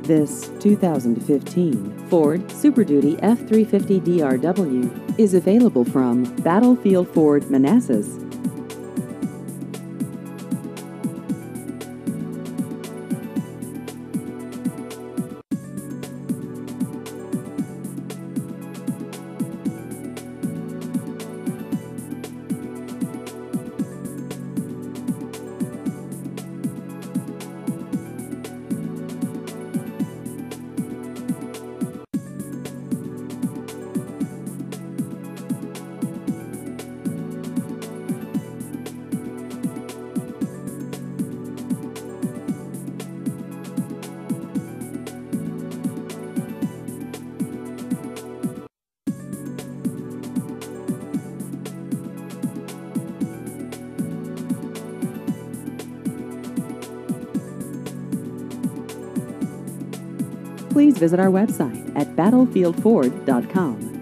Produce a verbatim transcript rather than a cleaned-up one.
This two thousand fifteen Ford Super Duty F three fifty D R W is available from Battlefield Ford Manassas. Please visit our website at battlefield ford dot com.